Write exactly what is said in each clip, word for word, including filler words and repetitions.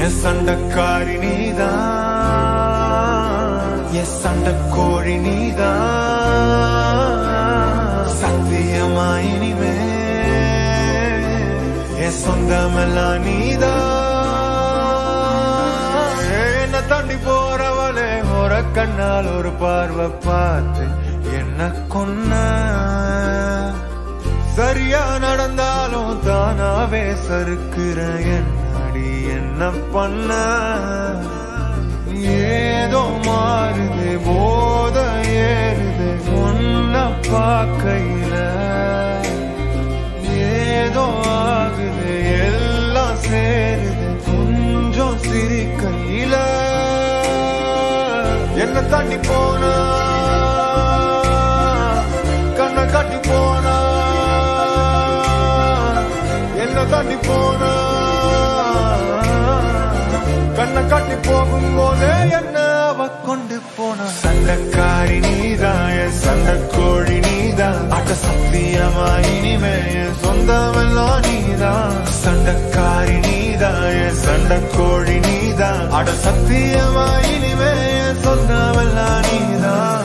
என் சண்டக்காரி நீதான், என் சண்டக்கோழி நீதான். சத்தியமா இனிமே என் சொந்தமெல்லாம் நீதான். என்ன தாண்டி போறவளே ஒரு கண்ணால் ஒரு பார்வை பார்த்து என்ன கொன்ன. சரியா நடந்தாலும் தானாவே சறுக்குற என்னடி என்ன பண்ண. ஏதோ மாறுது போத ஏறுது ஒன்ன பார்க்கையில. ஏதோ ஆகுது எல்லாம் சேருது கொஞ்சம் சிரிக்கையில. என்ன தாண்டி போனா கண்ணை காட்டி போனா. என்ன தாண்டி போனா கண்ணை காட்டி போகும்போதே என்ன அவ கொண்டு போனா. சண்டக்காரி நீதான், என் சண்டக்கோழி நீதான். அட சத்தியமா இனிமே என் சொந்தமெல்லாம் நீதான். சண்டக்காரி நீதான், என் சண்டக்கோழி நீதான். அட சத்தியமா இனிமே என் சொந்தமெல்லாம் நீதான்.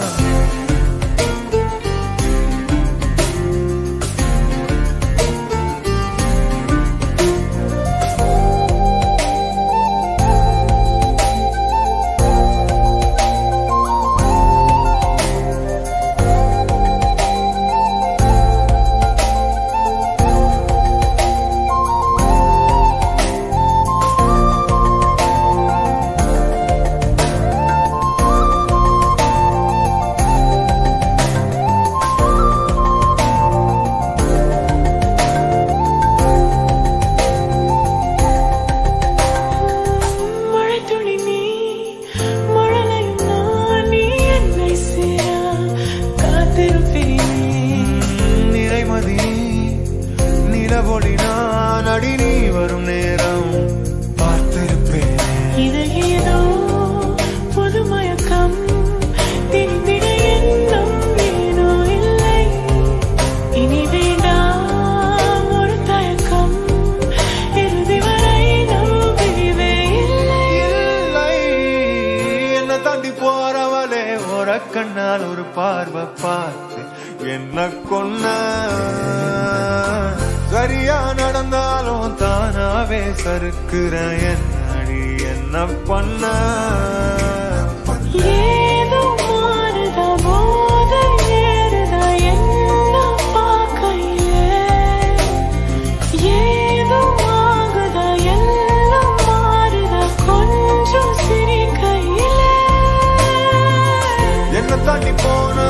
அடி நீ வரும் நேரம் பார்த்திருப்பேன். இது ஏதோ புது மயக்கம் திணிந்திட எண்ணம் ஏனோ இல்லை. இனி வேண்டாம் ஒரு தயக்கம் இறுதி வரை நம் பிரிவே இல்லை. இல்லை என்ன தாண்டி போறவளே ஒரு கண்ணால் ஒரு பார்வை பார்த்து என்ன கொன்ன. சரியா நடந்தாலும் தானாவே சறுக்குற என்னடி என்ன பண்ண. ஏதோ மாறுதா போத ஏறுதா என்ன பார்க்கையிலே. ஏதோ ஆகுதா எல்லாம் மாறுதா கொஞ்சம் சிரிக்கையிலே. என்ன தாண்டி போனா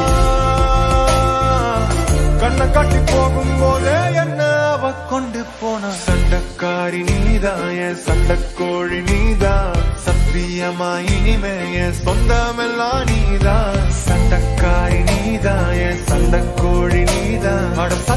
கண்ணை காட்டி போகும்போதே என்ன அவ கொண்டு போனா. சண்டக்காரி நீதான், என் சண்டக்கோழி நீதான். சத்தியமா இனிமே என் சொந்தமெல்லாம் நீதான். சண்டக்காரி நீதான், என் சண்டக்கோழி நீதான். அட